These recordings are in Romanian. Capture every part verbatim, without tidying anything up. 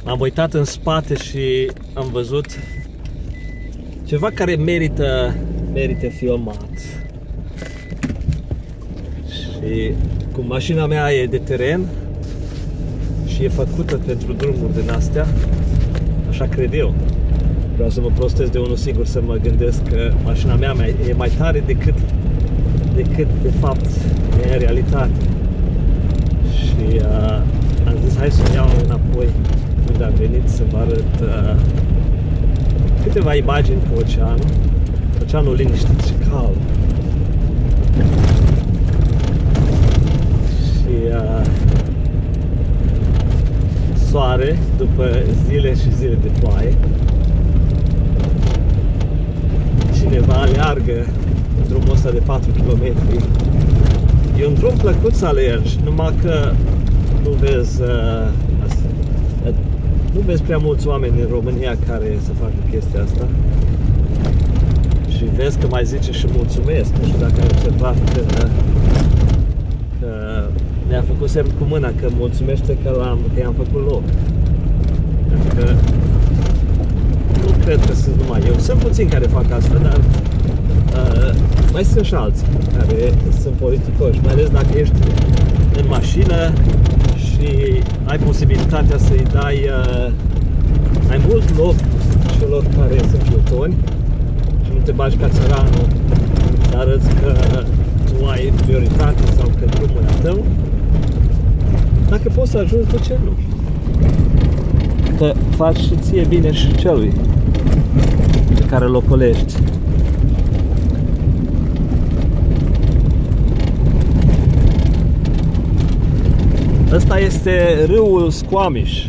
am uitat în spate și am văzut ceva care merită, merită filmat. Și cum mașina mea e de teren și e făcută pentru drumuri din astea, așa cred eu. Vreau să mă prostez de unul singur, să mă gândesc că mașina mea e mai tare decât, decât de fapt e în realitate. Și uh, am zis hai să iau înapoi unde am venit să vă arăt uh, câteva imagini cu oceanul. Oceanul liniștit și calm. Și uh, soare după zile și zile de ploaie. Cineva aleargă drumul ăsta de patru kilometri. E un drum plăcut să alergi, numai că nu vezi, uh, nu vezi prea mulți oameni în România care să facă chestia asta. Și vezi că mai zice și mulțumesc. Nu știu dacă ai observat că, că mi-a făcut semn cu mâna că mulțumește că i-am făcut loc. Adică nu cred că sunt numai eu. Sunt puțini care fac asta, dar uh, mai sunt și alții care sunt politicoși, mai ales dacă ești în mașină și ai posibilitatea să-i dai uh, mai mult loc celor care sunt pietoni și nu te bagi ca țăranul să arăți că tu ai prioritate sau că drumul e a tău. Dacă poți să ajungi, de ce nu? Că faci și ție bine și celui pe care îl ocolești. Ăsta este râul Squamish.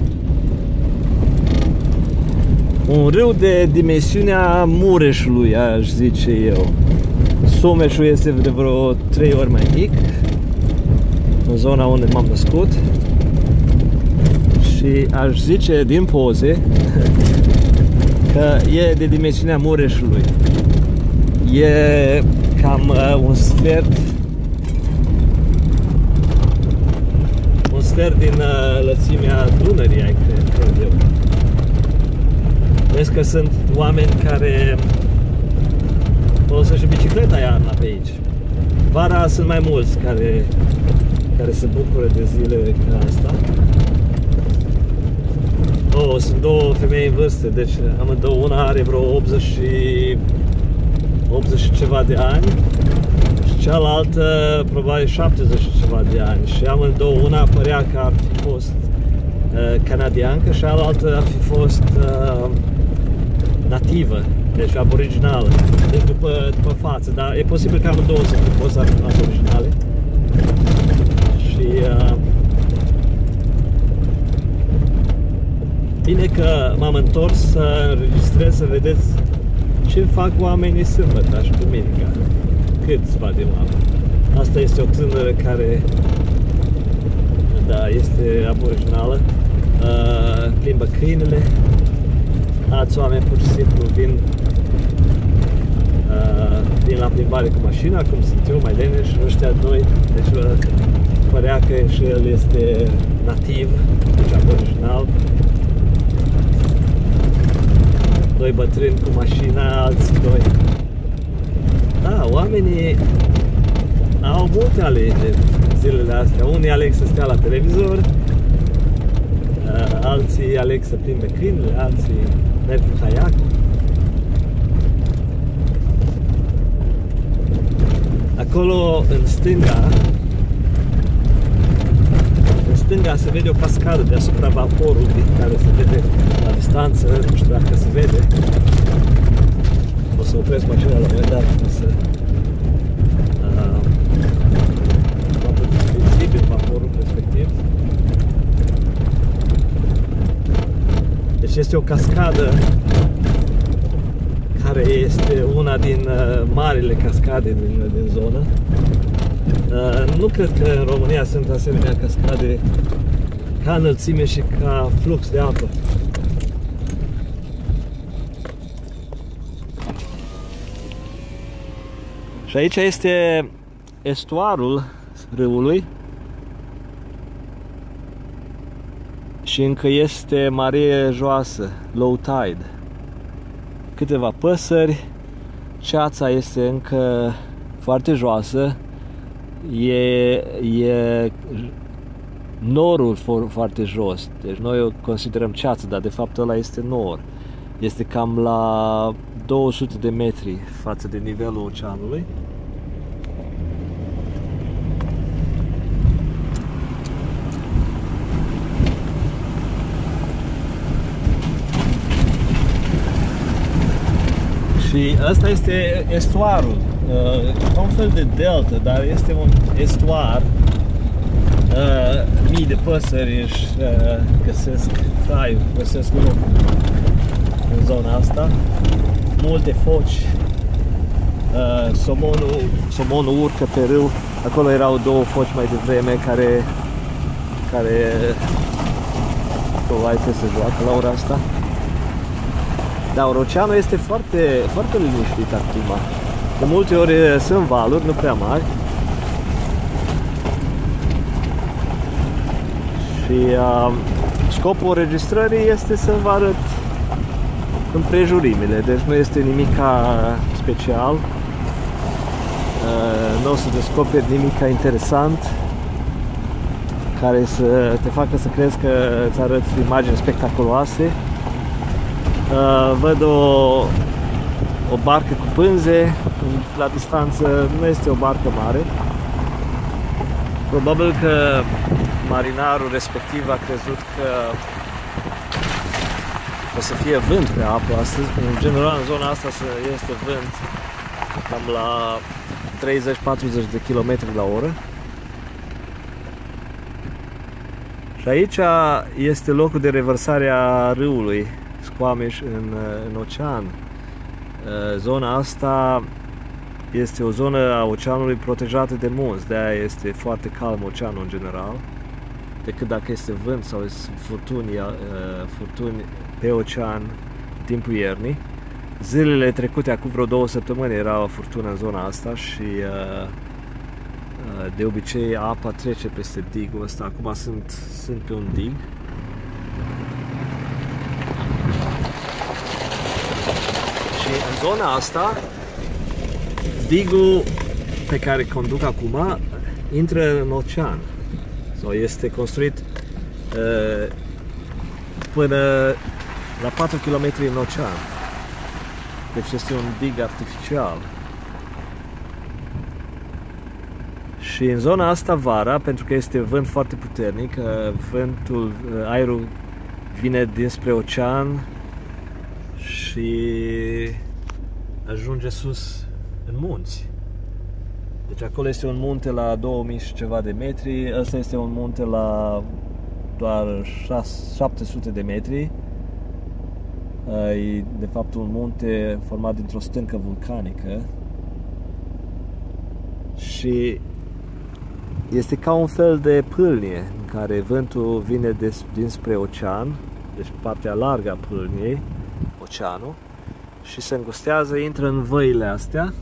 Un râu de dimensiunea Mureșului, aș zice eu. Someșul este de vreo trei ori mai mic, în zona unde m-am născut. Și aș zice din poze că e de dimensiunea Mureșului. E cam uh, un sfert un sfert din uh, lățimea Dunării, ai cred, cred eu. Vezi că sunt oameni care folosesc bicicleta iarna pe aici. Vara sunt mai mulți care, care se bucură de zile ca asta. Oh, sunt două femei în vârstă, deci amândouă, una are vreo optzeci și, optzeci și ceva de ani și cealaltă probabil șaptezeci și ceva de ani. Și amândouă, una părea că ar fi fost uh, canadiancă și cealaltă ar fi fost uh, nativă, deci aboriginală, deci după, după față, dar e posibil că amândouă să fi fost aboriginale. Și uh, bine că m-am întors să înregistrez, să vedeți ce fac oamenii sâmbătă și duminica. Câțiva de oameni. Asta este o tânără care, da, este aboriginală, uh, plimbă câinele. Alți oameni pur și simplu vin, uh, vin la plimbare cu mașina, cum sunt eu, mai leneș, și ăștia doi, deci uh, părea că și el este nativ, deci aboriginal. Doi bătrâni cu mașina, alți doi. Da, oamenii au multe alegeri zilele astea. Unii aleg să stea la televizor, alții aleg să plimbe câinele, alții merg cu caiacul. Acolo, în stânga, în stânga se vede o cascadă deasupra vaporului care se vede la distanță, nu știu dacă se vede. O să opresc mașina la un moment dat să facă vizibil vaporul respectiv. Deci este o cascadă care este una din uh, marile cascade din, din zonă. Uh, nu cred că în România sunt asemenea cascade ca înălțime și ca flux de apă. Și aici este estuarul râului. și încă este mare joasă, low tide. Câteva păsări, ceața este încă foarte joasă, e, e norul foarte jos, deci noi o considerăm ceață, dar de fapt ăla este nor. Este cam la două sute de metri față de nivelul oceanului. Și asta este estuarul, ca un fel de delta, dar este un estuar. Mii de păsări își găsesc trai, găsesc loc în zona asta. Multe foci, somonul, somonul urcă pe râu. Acolo erau două foci mai devreme care care probabil că se joacă la ora asta. Dar oceanul este foarte, foarte liniștit acum. De multe ori sunt valuri, nu prea mari. Și uh, scopul înregistrării este să vă arăt împrejurimile, deci nu este nimic special. Uh, nu o să descoperi nimic interesant care să te facă să crezi că îți arăt imagini spectaculoase. Uh, văd o, o barcă cu pânze la distanță, nu este o barcă mare. Probabil că marinarul respectiv a crezut că o să fie vânt pe apă astăzi. În general, în zona asta este vânt cam la treizeci patruzeci de kilometri la oră. Și aici este locul de revărsare a râului Squamish în, în ocean. Zona asta este o zonă a oceanului protejată de munți, de-aia este foarte calm oceanul în general, decât dacă este vânt sau furtuni, furtuni pe ocean în timpul iernii. Zilele trecute, acum vreo două săptămâni, era o furtună în zona asta și de obicei apa trece peste digul ăsta. Acum sunt, sunt pe un dig. Și în zona asta, digul pe care conduc acum intră în ocean. Sau este construit uh, până la patru kilometri în ocean. Deci este un dig artificial. Și în zona asta vara, pentru că este vânt foarte puternic, vântul, aerul vine dinspre ocean și ajunge sus în munți. Deci acolo este un munte la două mii și ceva de metri, ăsta este un munte la doar șapte sute de metri. E de fapt un munte format dintr-o stâncă vulcanică și este ca un fel de pâlnie în care vântul vine des, dinspre ocean, deci partea largă a pâlniei, oceanul, și se îngustează, intră în văile astea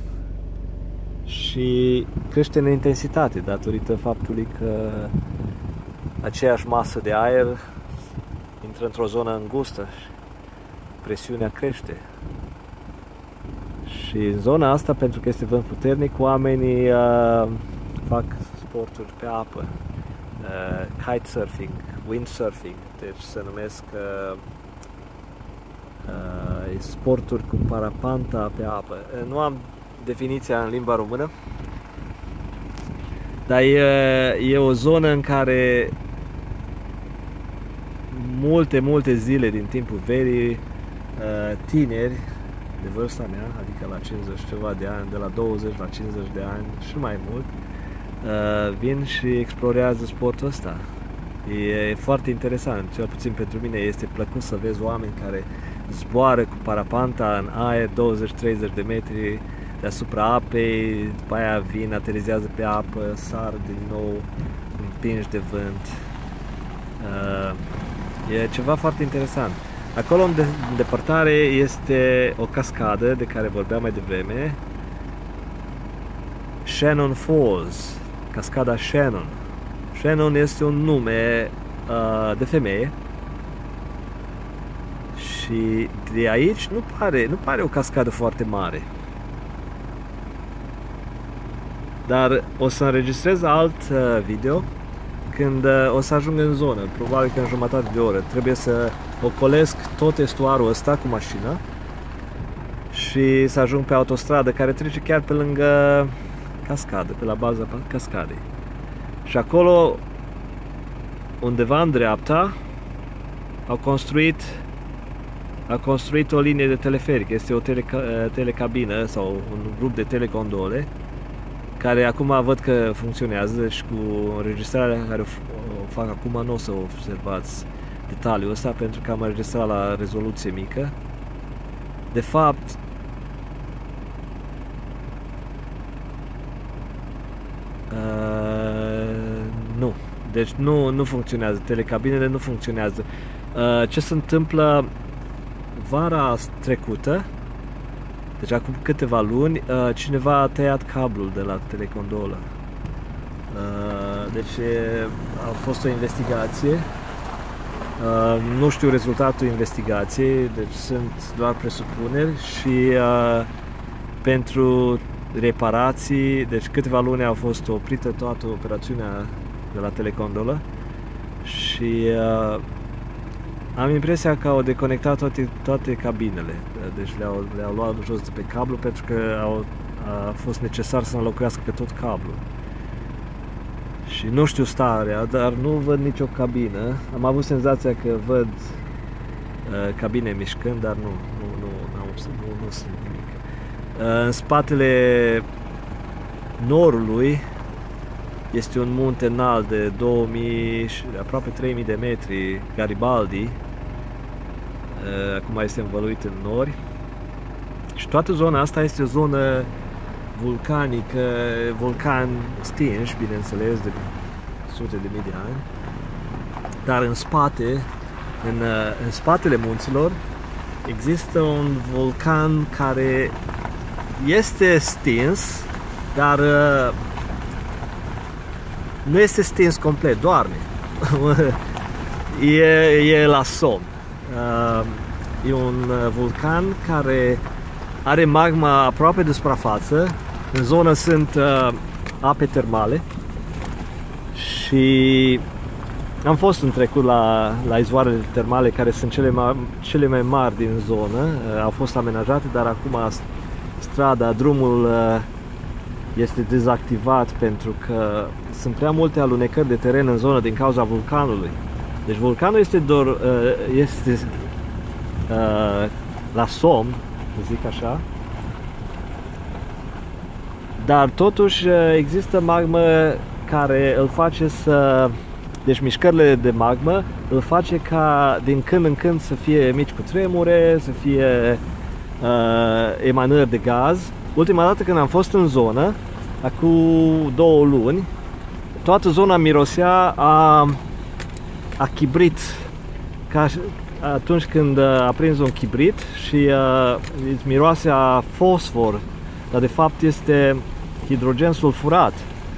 și crește în intensitate datorită faptului că aceeași masă de aer intră într-o zonă îngustă și presiunea crește. Și în zona asta, pentru că este vânt puternic, oamenii uh, fac sporturi pe apă, uh, kitesurfing, windsurfing, deci se numesc uh, uh, sporturi cu parapanta pe apă. Uh, nu am definiția în limba română, dar e, e o zonă în care multe, multe zile din timpul verii, tineri de vârsta mea, adică la cincizeci ceva de ani, de la douăzeci la cincizeci de ani și mai mult, vin și explorează sportul ăsta. E foarte interesant, cel puțin pentru mine este plăcut să vezi oameni care zboară cu parapanta în aer douăzeci treizeci de metri deasupra apei, după aia vin, aterizează pe apă, sar din nou, împinși de vânt. E ceva foarte interesant. Acolo în depărtare este o cascadă de care vorbeam mai devreme, Shannon Falls, cascada Shannon. Shannon este un nume uh, de femeie. Și de aici nu pare, nu pare o cascadă foarte mare. Dar o să înregistrez alt uh, video când uh, o să ajung în zonă, probabil că în jumătate de oră. Trebuie să ocolesc tot estuarul ăsta cu mașina și să ajung pe autostradă care trece chiar pe lângă cascadă, pe la baza cascadei. Și acolo, undeva în dreapta, au construit a construit o linie de teleferic. Este o teleca telecabină sau un grup de telecondole care acum văd că funcționează și cu înregistrarea care o fac acum nu o să observați detaliul ăsta pentru că am înregistrat la rezoluție mică. De fapt, uh, nu. Deci nu, nu funcționează. Telecabinele nu funcționează. Uh, ce se întâmplă vara trecută, deci acum câteva luni, cineva a tăiat cablul de la telecondolă. Deci a fost o investigație. Nu știu rezultatul investigației, deci sunt doar presupuneri și pentru reparații, deci câteva luni au fost oprită toată operațiunea de la telecondolă și am impresia că au deconectat toate, toate cabinele, deci le-au le luat jos de pe cablu pentru că au, a fost necesar să înlocuiască tot cablul. Și nu știu starea, dar nu văd nicio cabină. Am avut senzația că văd uh, cabine mișcând, dar nu, nu, nu, nu, nu, nu sunt nimic. Uh, în spatele norului este un munte înalt de două mii, aproape trei mii de metri, Garibaldi. Acum este învăluit în nori. Și toată zona asta este o zonă vulcanică, vulcan stinși, bineînțeles, de sute de mii de ani. Dar în spate, în, în spatele munților, există un vulcan care este stins, dar nu este stins complet, doarme. e, e la somn. E un vulcan care are magma aproape de suprafață. În zonă sunt uh, ape termale și am fost în trecut la, la izvoarele termale care sunt cele mai, cele mai mari din zonă. Uh, au fost amenajate, dar acum strada, drumul uh, este dezactivat pentru că sunt prea multe alunecări de teren în zonă din cauza vulcanului. Deci vulcanul este, doar, uh, este uh, la somn, zic așa, dar totuși există magmă care îl face să... Deci mișcările de magmă îl face ca din când în când să fie mici cutremure, să fie uh, emanări de gaz. Ultima dată când am fost în zonă, acum două luni, toată zona mirosea a, a chibrit, ca atunci când a prins un chibrit și uh, îți miroase a fosfor, dar de fapt este hidrogen sulfurat.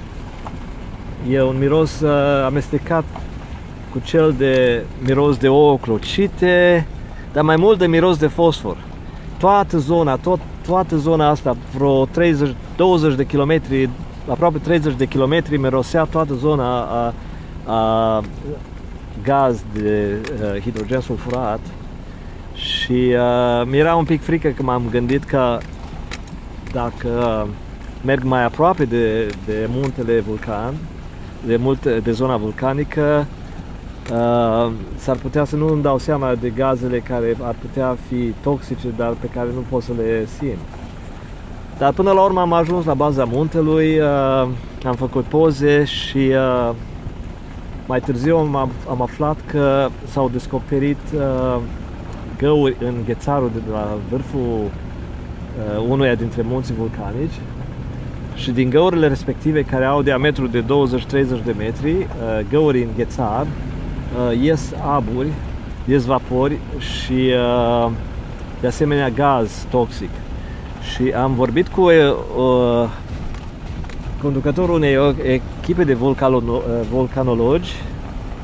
E un miros uh, amestecat cu cel de miros de ouă clocite, dar mai mult de miros de fosfor. Toată zona, tot, toată zona asta, vreo treizeci, douăzeci de kilometri, aproape treizeci de kilometri, mirosea toată zona a, a gaz de uh, hidrogen sulfurat. Și uh, mi-era un pic frică că m-am gândit că dacă uh, merg mai aproape de, de muntele vulcan, de, multe, de zona vulcanică, uh, s-ar putea să nu îmi dau seama de gazele care ar putea fi toxice, dar pe care nu pot să le simt. Dar până la urmă am ajuns la baza muntelui, uh, am făcut poze și uh, mai târziu am, am aflat că s-au descoperit uh, găuri în ghețarul de la vârful uh, unuia dintre munții vulcanici. Și din găurile respective, care au diametru de douăzeci treizeci de metri, găuri în ghețar, ies aburi, ies vapori și de asemenea gaz toxic. Și am vorbit cu uh, conducătorul unei echipe de vulcanologi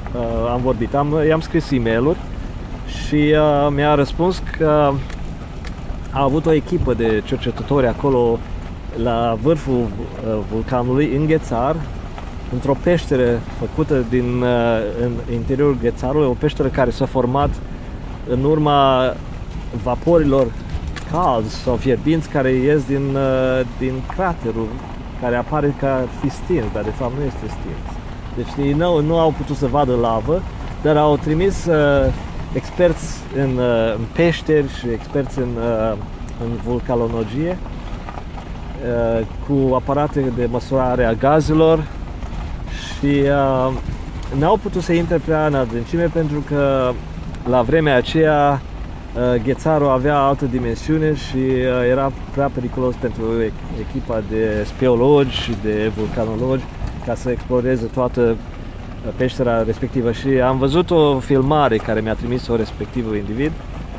uh, am vorbit, am, i-am scris e-mail-uri și uh, mi-a răspuns că a avut o echipă de cercetători acolo la vârful uh, vulcanului, în Ghețar, într-o peșteră făcută din uh, în interiorul ghețarului, o peșteră care s-a format în urma vaporilor calzi sau fierbinți care ies din, uh, din craterul care apare ca fi stins, dar de fapt nu este stins. Deci ei nu, nu au putut să vadă lavă, dar au trimis uh, experți în, uh, în peșteri și experți în, uh, în vulcanologie uh, cu aparate de măsurare a gazelor și uh, n-au putut să intre prea în adâncime pentru că la vremea aceea uh, ghețarul avea altă dimensiune și uh, era prea periculos pentru echipa de speologi și de vulcanologi ca să exploreze toată peștera respectivă. Și am văzut o filmare care mi-a trimis-o respectivul individ.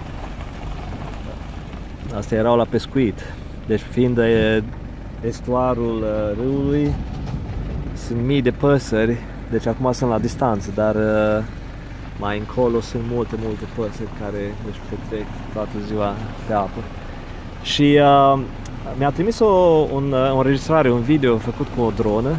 Astea erau la pescuit. Deci fiind estuarul râului, sunt mii de păsări, deci acum sunt la distanță, dar mai încolo sunt multe, multe păsări care își petrec toată ziua pe apă. Și uh, mi-a trimis o, un, o înregistrare, un video făcut cu o dronă.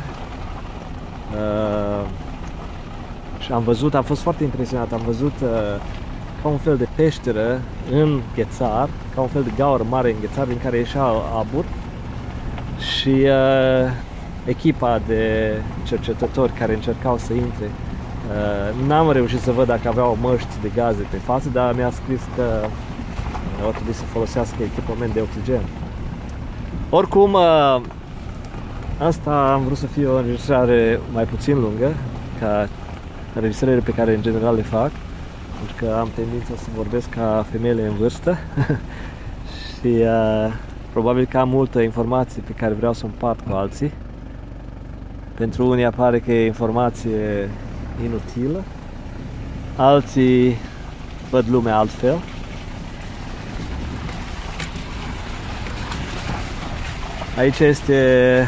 Uh, și am văzut, am fost foarte impresionat, am văzut uh, ca un fel de peșteră în ghețar, ca un fel de gaură mare în ghețar din care ieșea abur și uh, echipa de cercetători care încercau să intre. Uh, n-am reușit să văd dacă aveau măști de gaze pe față, dar mi-a scris că au trebuit să folosească echipament de oxigen. Oricum, uh, asta am vrut să fie o înregistrare mai puțin lungă ca înregistrările pe care în general le fac, pentru că am tendința să vorbesc ca femeile în vârstă și uh, probabil că am multă informație pe care vreau să o împart cu alții. Pentru unii apare că e informație inutilă, alții văd lumea altfel. Aici este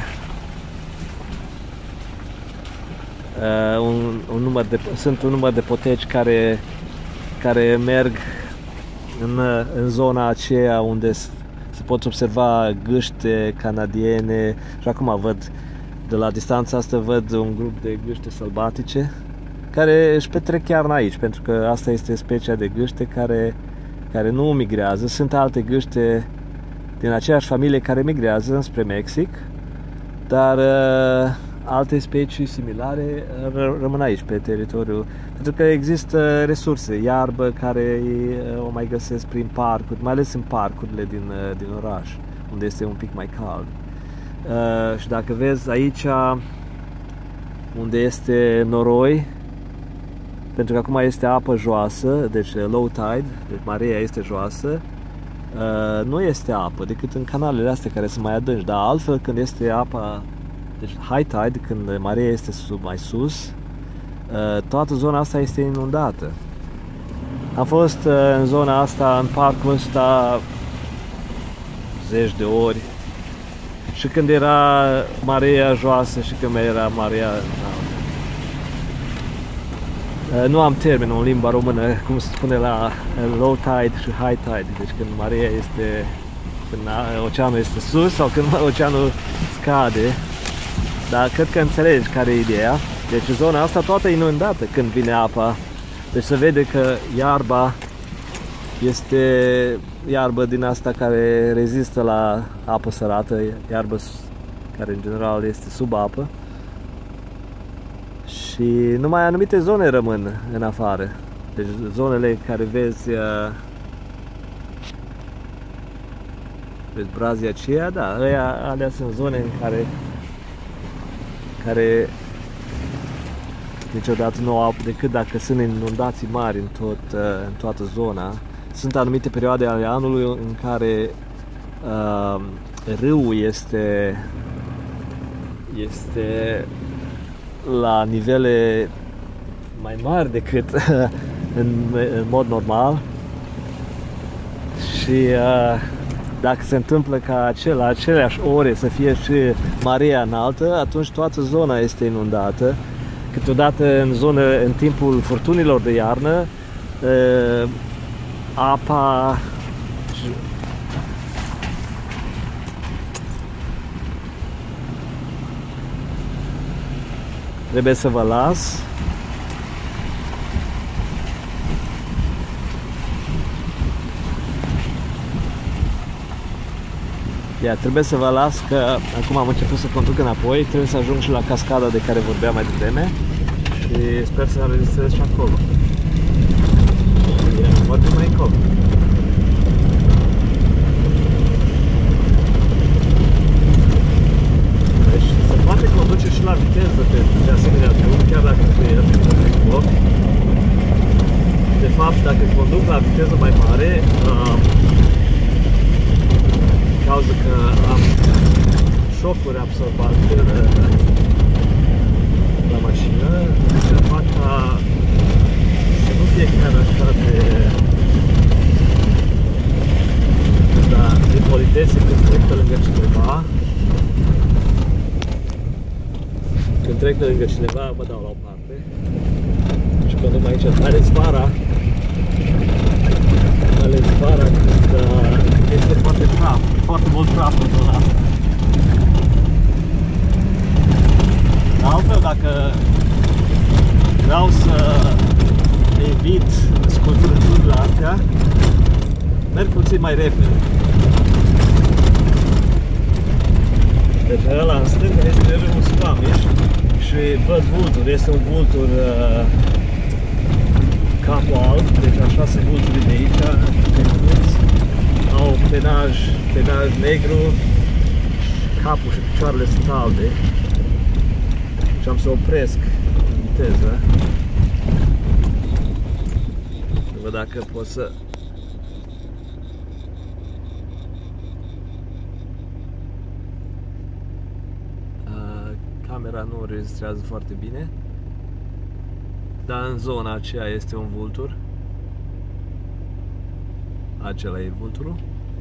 uh, un, un număr de, sunt un număr de poteci care, care merg în, în zona aceea unde se pot observa gâște canadiene și acum văd, de la distanța asta văd un grup de gâște sălbatice care își petrec chiar aici, pentru că asta este specia de gâște care, care nu migrează. Sunt alte gâște din aceeași familie care migrează spre Mexic, dar uh, alte specii similare uh, rămân aici pe teritoriu, pentru că există resurse, iarbă care uh, o mai găsesc prin parcuri, mai ales în parcurile din, uh, din oraș, unde este un pic mai cald. Uh, și dacă vezi aici unde este noroi, pentru că acum este apă joasă, deci low tide, deci marea este joasă, Uh, nu este apă decât în canalele astea care sunt mai adânci, dar altfel când este apa, deci high tide, când marea este sub, mai sus, uh, toată zona asta este inundată. Am fost uh, în zona asta, în parcul ăsta zeci de ori și când era marea joasă și când era marea Uh, nu am termenul în limba română, cum se spune la uh, low tide și high tide, deci când marea este, când oceanul este sus sau când oceanul scade, dar cred că înțelegi care e ideea. Deci zona asta toată e inundată când vine apa, deci se vede că iarba este iarbă din asta care rezistă la apă sărată, iarbă care în general este sub apă. Și numai anumite zone rămân în afară. Deci zonele care vezi, vezi brazii aceia, da, aia, alea sunt zone în care, care niciodată nu au apă decât dacă sunt inundații mari în, tot, în toată zona. Sunt anumite perioade ale anului în care uh, râul este, este la nivele mai mari decât în, în mod normal și uh, dacă se întâmplă ca acel, la aceleași ore să fie și marea înaltă, atunci toată zona este inundată câteodată în zone, în timpul furtunilor de iarnă, uh, apa trebuie să vă las. Ia, trebuie să vă las că acum am început să conduc înapoi, trebuie să ajung și la cascada de care vorbeam mai devreme și sper să înregistrez și acolo. Ia, vorbim mai încolo. Deci se poate conduce și la viteză pe, de asemenea drum, chiar dacă nu e în loc. De fapt, dacă conduc la viteză mai mare, uh, cauza că am șocuri absorbante la mașină, se fac ca să nu fie chiar așa de, da, de politețe când trec pe lângă cineva. Când trec pe lângă cineva, mă dau la o parte. Și când am aici, ales vara, ales vara când este foarte praf, foarte mult praf în zona asta. Dar altfel, dacă vreau să evit scurtăturile astea, merg puțin mai repede. Deci ăla în stânga este râul Squamish și văd vulturi, este un vultur uh, capul alb, deci așa sunt vulturii de aici, au penaj, penaj negru, capul și picioarele sunt albe și am să opresc în viteză. Să văd dacă pot să uh, camera nu înregistrează foarte bine, dar în zona aceea este un vultur. Acela e vulturul.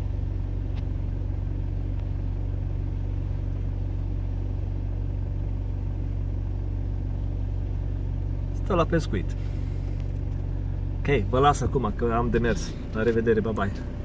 Stă la pescuit. Ok, vă las acum că am de mers. La revedere, bye bye.